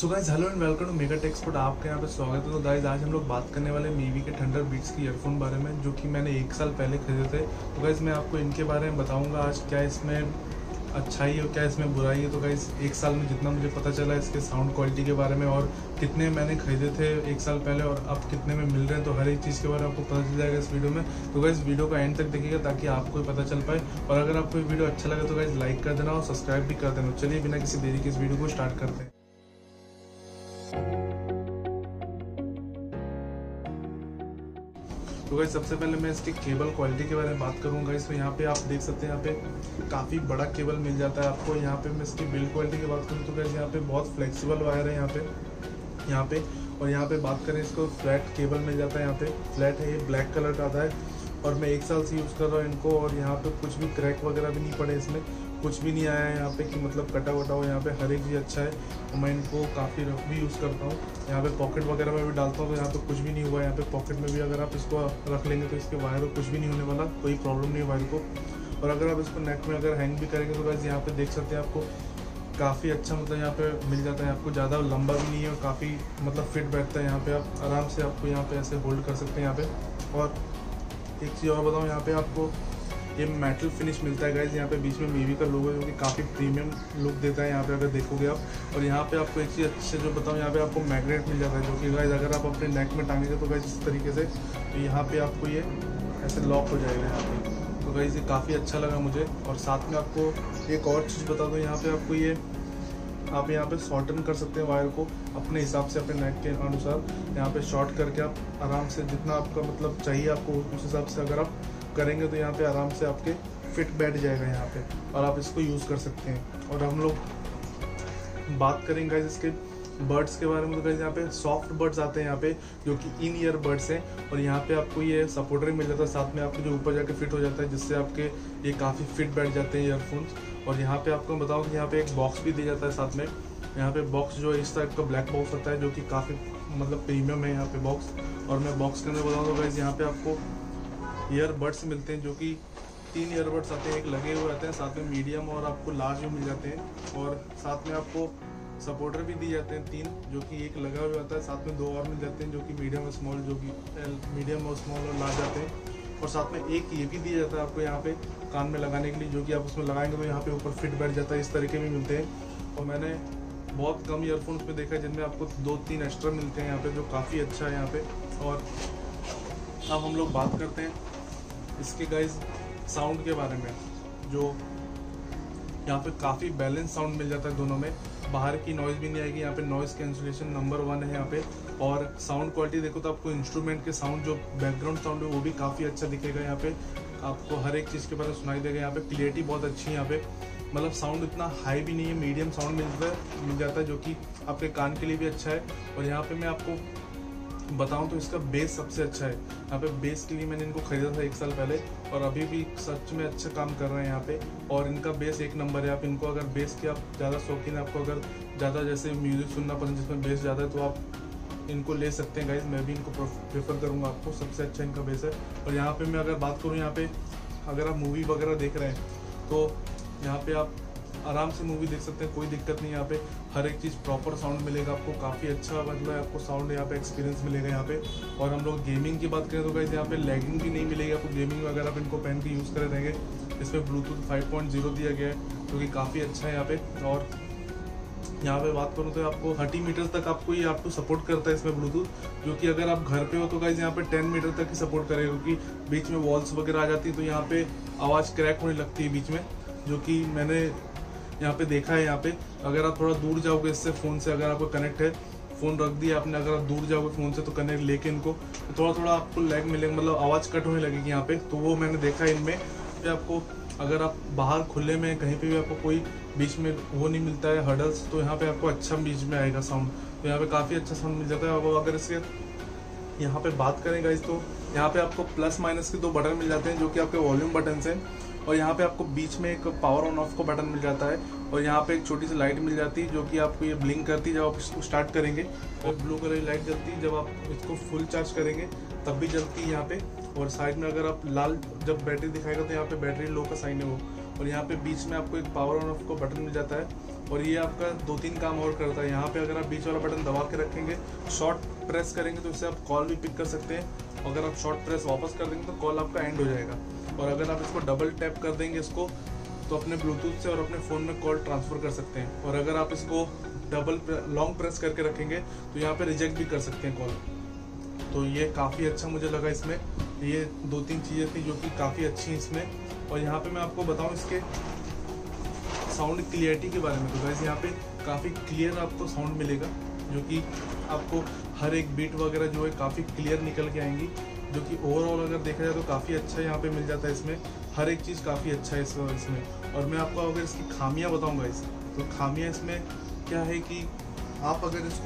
So guys hello and welcome to mega techsport. आपके यहाँ पे स्वागत है। तो गाइस आज हम लोग बात करने वाले मीवी के थंडरबीट्स की ईयरफोन बारे में, जो कि मैंने 1 साल पहले खरीदे थे। तो गाइस मैं आपको इनके बारे में बताऊंगा आज, क्या इसमें अच्छाई है क्या इसमें बुराई है। तो गाइस 1 साल में जितना मुझे पता चला इसके साउंड क्वालिटी के बारे में, और कितने मैंने खरीदे थे 1 साल पहले और अब कितने में मिल रहे हैं, तो हर एक चीज़ के बारे में आपको पता चल जाएगा इस वीडियो में। तो गाइस वीडियो का एंड तक देखिएगा ताकि आपको पता चल पाए। और अगर आपको ये वीडियो अच्छा लगे तो गाइस लाइक कर देना और सब्सक्राइब भी कर देना। चलिए बिना किसी देरी के इस वीडियो को स्टार्ट करते हैं। तो गाइस सबसे पहले मैं इसके केबल क्वालिटी के बारे में बात करूंगा। इसमें यहाँ पे आप देख सकते हैं, यहाँ पे काफ़ी बड़ा केबल मिल जाता है आपको। यहाँ पे मैं इसकी बिल्ड क्वालिटी की बात करूँ तो गाइस यहाँ पे बहुत फ्लेक्सिबल वायर है यहाँ पे। और यहाँ पे बात करें इसको फ्लैट केबल मिल जाता है। यहाँ पे फ्लैट है, ये ब्लैक कलर का आता है और मैं 1 साल से यूज़ कर रहा हूँ इनको। और यहाँ पे कुछ भी क्रैक वगैरह भी नहीं पड़े, इसमें कुछ भी नहीं आया है यहाँ पे कि मतलब कटा वटा हो। यहाँ पे हर एक चीज़ अच्छा है और मैं इनको काफ़ी रफ भी यूज़ करता हूँ। यहाँ पे पॉकेट वगैरह में भी डालता हूँ तो यहाँ पे कुछ भी नहीं हुआ। यहाँ पे पॉकेट में भी अगर आप इसको रख लेंगे तो इसके वायर को कुछ भी नहीं होने वाला, कोई प्रॉब्लम नहीं है वायर को। और अगर आप इसको नेक में अगर हैंग भी करेंगे तो गाइस यहाँ पे देख सकते हैं, आपको काफ़ी अच्छा मतलब यहाँ पे मिल जाता है। आपको ज़्यादा लंबा भी नहीं है और काफ़ी मतलब फिट बैठता है। यहाँ पे आप आराम से आपको यहाँ पे ऐसे होल्ड कर सकते हैं यहाँ पे। और एक चीज़ और बताऊँ, यहाँ पे आपको ये मेटल फिनिश मिलता है गाइस। यहाँ पे बीच में मीवी का लोगो है जो कि काफ़ी प्रीमियम लुक देता है यहाँ पे अगर देखोगे आप। और यहाँ पे आपको एक चीज़ अच्छे जो बताऊँ, यहाँ पे आपको मैग्नेट मिल जाता है जो कि गाइस अगर आप अपने नेक में टांगेंगे तो गाइस इस तरीके से तो यहाँ पे आपको ये ऐसे लॉक हो जाएगा यहाँ पे। तो गाइस ये काफ़ी अच्छा लगा मुझे। और साथ में आपको एक और चीज़ बता दूँ, यहाँ पे आपको ये आप यहाँ पे शॉर्टन कर सकते हैं वायर को अपने हिसाब से, अपने नेक के अनुसार। यहाँ पे शॉर्ट करके आप आराम से जितना आपका मतलब चाहिए आपको उस हिसाब से अगर आप करेंगे तो यहाँ पे आराम से आपके फिट बैठ जाएगा यहाँ पे और आप इसको यूज़ कर सकते हैं। और हम लोग बात करेंगे इसके बर्ड्स के बारे में। तो गाइस यहाँ पे सॉफ्ट बर्ड्स आते हैं यहाँ पे जो कि इन ईयर बर्ड्स हैं। और यहाँ पे आपको ये सपोर्टर मिल जाता है साथ में, आपको जो ऊपर जाके फिट हो जाता है जिससे आपके ये काफ़ी फिट बैठ जाते हैं ईयरफोन्स। और यहाँ पे आपको बताऊँ कि यहाँ पे एक बॉक्स भी दिया जाता है साथ में। यहाँ पे बॉक्स जो है इस टाइप का ब्लैक बॉक्स होता है जो कि काफ़ी मतलब प्रीमियम है यहाँ पे बॉक्स। और मैं बॉक्स के अंदर बताऊँ तो गाइस यहाँ पे आपको ईयरबड्स मिलते हैं जो कि 3 ईयरबड्स आते हैं, एक लगे हुए आते हैं, साथ में मीडियम और आपको लार्ज भी मिल जाते हैं। और साथ में आपको सपोर्टर भी दिए जाते हैं 3, जो कि एक लगा हुआ आता है, साथ में 2 और मिल जाते हैं जो कि मीडियम और स्मॉल, जो कि मीडियम और स्मॉल और लार्ज आते हैं। और साथ में एक ये भी दिया जाता है आपको यहाँ पे कान में लगाने के लिए, जो कि आप उसमें लगाएंगे तो यहाँ पे ऊपर फिट बैठ जाता है। इस तरीके भी मिलते हैं। और मैंने बहुत कम ईयरफोन्स में देखा है जिनमें आपको 2-3 एक्स्ट्रा मिलते हैं यहाँ पे, जो काफ़ी अच्छा है यहाँ पे। और अब हम लोग बात करते हैं इसके गाइस साउंड के बारे में। जो यहाँ पे काफ़ी बैलेंस साउंड मिल जाता है दोनों में, बाहर की नॉइज़ भी नहीं आएगी। यहाँ पे नॉइज़ कैंसिलेशन नंबर 1 है यहाँ पे। और साउंड क्वालिटी देखो तो आपको इंस्ट्रूमेंट के साउंड जो बैकग्राउंड साउंड है वो भी काफ़ी अच्छा दिखेगा यहाँ पे, आपको हर एक चीज़ के बारे में सुनाई देगा। यहाँ पे क्लियरिटी बहुत अच्छी है यहाँ पे, मतलब साउंड इतना हाई भी नहीं है, मीडियम साउंड मिल जाता है जो कि आपके कान के लिए भी अच्छा है। और यहाँ पे मैं आपको बताऊं तो इसका बेस सबसे अच्छा है। यहाँ पे बेस के लिए मैंने इनको खरीदा था 1 साल पहले और अभी भी सच में अच्छा काम कर रहे हैं यहाँ पे। और इनका बेस 1 नंबर है। आप इनको अगर बेस के आप ज़्यादा शौकीन है, आपको अगर ज़्यादा जैसे म्यूज़िक सुनना पसंद जिसमें बेस ज़्यादा है तो आप इनको ले सकते हैं गाइस। मैं भी इनको प्रेफर करूँगा, आपको सबसे अच्छा इनका बेस है। और यहाँ पर मैं अगर बात करूँ, यहाँ पे अगर आप मूवी वगैरह देख रहे हैं तो यहाँ पे आप आराम से मूवी देख सकते हैं, कोई दिक्कत नहीं। यहाँ पे हर एक चीज़ प्रॉपर साउंड मिलेगा आपको, काफ़ी अच्छा मतलब आपको साउंड यहाँ पे एक्सपीरियंस मिलेगा यहाँ पे। और हम लोग गेमिंग की बात करें तो गाइस यहाँ पे लैगिंग भी नहीं मिलेगी आपको गेमिंग में अगर आप इनको पहन के यूज़ कर रहेंगे। इसमें ब्लूटूथ 5.0 दिया गया है जो कि काफ़ी अच्छा है यहाँ पे। और यहाँ पे बात करूँ तो आपको 30 मीटर तक आपको ये आपको सपोर्ट करता है इसमें ब्लूटूथ, जो कि अगर आप घर पे हो तो गाइस यहाँ पे 10 मीटर तक ही सपोर्ट करेगा, क्योंकि बीच में वॉल्स वगैरह आ जाती है तो यहाँ पे आवाज़ क्रैक होने लगती है बीच में, जो कि मैंने यहाँ पे देखा है। यहाँ पे अगर आप थोड़ा दूर जाओगे इससे फ़ोन से, अगर आपको कनेक्ट है, फ़ोन रख दिया आपने, अगर आप दूर जाओगे फ़ोन से तो कनेक्ट लेके इनको तो थोड़ा थोड़ा आपको लैग मिलेगा, मतलब आवाज़ कट होने लगेगी यहाँ पे। तो वो मैंने देखा है इनमें। फिर आपको अगर आप बाहर खुले में कहीं पे भी आपको कोई बीच में वो नहीं मिलता है हर्डल्स, तो यहाँ पे आपको अच्छा बीच में आएगा साउंड। तो यहाँ पे काफ़ी अच्छा साउंड मिल जाता है। और अगर इसके यहाँ पे बात करें गाइस तो यहाँ पे आपको प्लस माइनस के 2 बटन मिल जाते हैं जो कि आपके वॉल्यूम बटन हैं। और यहाँ पे आपको बीच में एक पावर ऑन ऑफ का बटन मिल जाता है। और यहाँ पे एक छोटी सी लाइट मिल जाती है जो कि आपको ये ब्लिंक करती है जब आप इसको स्टार्ट करेंगे, और ब्लू कलर की लाइट जलती है जब आप इसको फुल चार्ज करेंगे तब भी जलती है यहाँ पे। और साइड में अगर आप लाल जब बैटरी दिखाएगा तो यहाँ पे बैटरी लो का साइन है वो। और यहाँ पे बीच में आपको एक पावर ऑन ऑफ का बटन मिल जाता है। और ये आपका 2-3 काम और करता है। यहाँ पे अगर आप बीच वाला बटन दबा के रखेंगे, शॉर्ट प्रेस करेंगे तो इससे आप कॉल भी पिक कर सकते हैं। अगर आप शॉर्ट प्रेस वापस कर देंगे तो कॉल आपका एंड हो जाएगा। और अगर आप इसको डबल टैप कर देंगे इसको, तो अपने ब्लूटूथ से और अपने फ़ोन में कॉल ट्रांसफ़र कर सकते हैं। और अगर आप इसको लॉन्ग प्रेस करके रखेंगे तो यहाँ पे रिजेक्ट भी कर सकते हैं कॉल। तो ये काफ़ी अच्छा मुझे लगा इसमें। ये 2-3 चीज़ें थी जो कि काफ़ी अच्छी हैं इसमें। और यहाँ पे मैं आपको बताऊँ इसके साउंड क्लियरिटी के बारे में, तो गाइस यहाँ पे काफ़ी क्लियर आपको साउंड मिलेगा, जो कि आपको हर एक बीट वगैरह जो है काफ़ी क्लियर निकल के आएंगी, जो कि ओवरऑल अगर देखा जाए तो काफ़ी अच्छा यहाँ पे मिल जाता है इसमें। हर एक चीज़ काफ़ी अच्छा है इसमें। और मैं आपको अगर इसकी खामियाँ बताऊँगा तो खामियाँ इसमें क्या है कि आप अगर इसको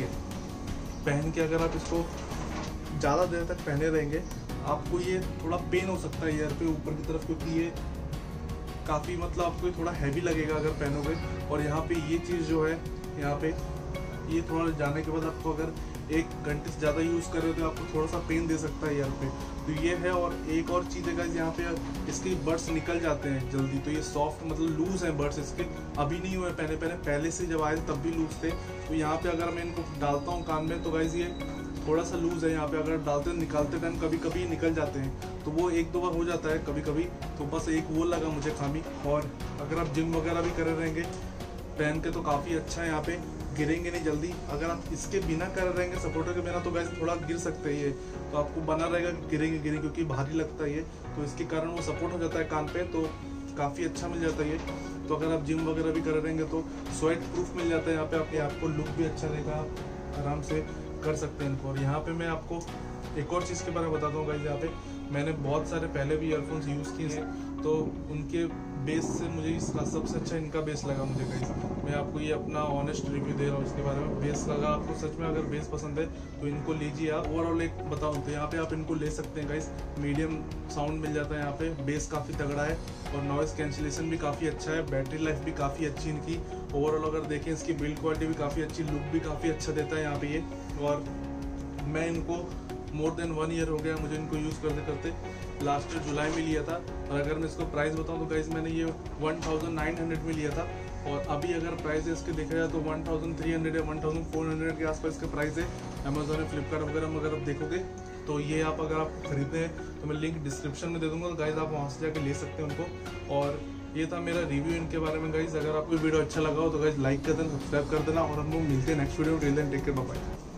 पहन के अगर आप इसको ज़्यादा देर तक पहने रहेंगे, आपको ये थोड़ा पेन हो सकता है ईयर पे ऊपर की तरफ, क्योंकि ये काफ़ी मतलब आपको थोड़ा हैवी लगेगा अगर पहनोगे। और यहाँ पे ये चीज़ जो है, यहाँ पे ये थोड़ा जाने के बाद आपको अगर 1 घंटे से ज़्यादा यूज़ कर रहे हो तो आपको थोड़ा सा पेन दे सकता है ईयर पे। तो ये है। और एक और चीज़ है गाइस, यहाँ पे इसके बड्स निकल जाते हैं जल्दी, तो ये सॉफ्ट मतलब लूज़ हैं बड्स इसके, अभी नहीं हुए पहले से जब आए तब भी लूज़ थे। तो यहाँ पे अगर मैं इनको डालता हूँ कान में तो गाइस ये थोड़ा सा लूज़ है। यहाँ पे अगर डालते निकालते टाइम कभी कभी निकल जाते हैं, तो वो 1-2 बार हो जाता है कभी कभी। तो बस एक वो लगा मुझे खामी। और अगर आप जिम वगैरह भी कर रहेंगे पहन के तो काफ़ी अच्छा है, यहाँ पे गिरेंगे नहीं जल्दी। अगर आप इसके बिना कर रहेंगे सपोर्टर के बिना तो गाइस थोड़ा गिर सकते हैं ये, तो आपको बना रहेगा कि गिरेंगे क्योंकि भारी लगता है ये, तो इसके कारण वो सपोर्ट हो जाता है कान पे, तो काफ़ी अच्छा मिल जाता है ये। तो अगर आप जिम वगैरह भी कर रहेंगे तो स्वेट प्रूफ मिल जाता है यहाँ पे, आपको लुक भी अच्छा रहेगा, आप आराम से कर सकते हैं इनको। और यहाँ पे मैं आपको एक और चीज़ के बारे में बताता हूँ गाइस। यहाँ पे मैंने बहुत सारे पहले भी ईयरफोन्स यूज़ किए हैं, तो उनके बेस से मुझे इसका सबसे अच्छा इनका बेस लगा मुझे गाइस। मैं आपको ये अपना ऑनेस्ट रिव्यू दे रहा हूँ इसके बारे में। बेस लगा आपको सच में, अगर बेस पसंद है तो इनको लीजिए आप। ओवरऑल एक बताऊँ तो यहाँ पे आप इनको ले सकते हैं गाइस, मीडियम साउंड मिल जाता है यहाँ पे, बेस काफ़ी तगड़ा है और नॉइज़ कैंसिलेशन भी काफ़ी अच्छा है, बैटरी लाइफ भी काफ़ी अच्छी इनकी। ओवरऑल अगर देखें इसकी बिल्ड क्वालिटी भी काफ़ी अच्छी, लुक भी काफ़ी अच्छा देता है यहाँ पे ये। और मैं इनको मोर देन 1 ईयर हो गया मुझे इनको यूज़ करते करते, लास्ट ईयर जुलाई में लिया था। और अगर मैं इसको प्राइस बताऊं तो गाइस मैंने ये 1900 में लिया था, और अभी अगर प्राइस है इसके देखा जाए तो 1300 या 1400 के आसपास का प्राइस है अमेजोन या फ्लिपकार्ट वगैरह में अगर आप देखोगे। तो ये आप अगर आप खरीदते हैं तो मैं लिंक डिस्क्रिप्शन में दे दूंगा, तो गाइस आप वहाँ से जाके ले सकते हैं उनको। और ये था मेरा रिव्यू इनके बारे में गाइस। अगर आपको वीडियो अच्छा लगा हो तो गाइस लाइक कर देना, सब्सक्राइब कर देना, और हम लोग मिलते हैं नेक्स्ट वीडियो में। Till then take care, bye bye.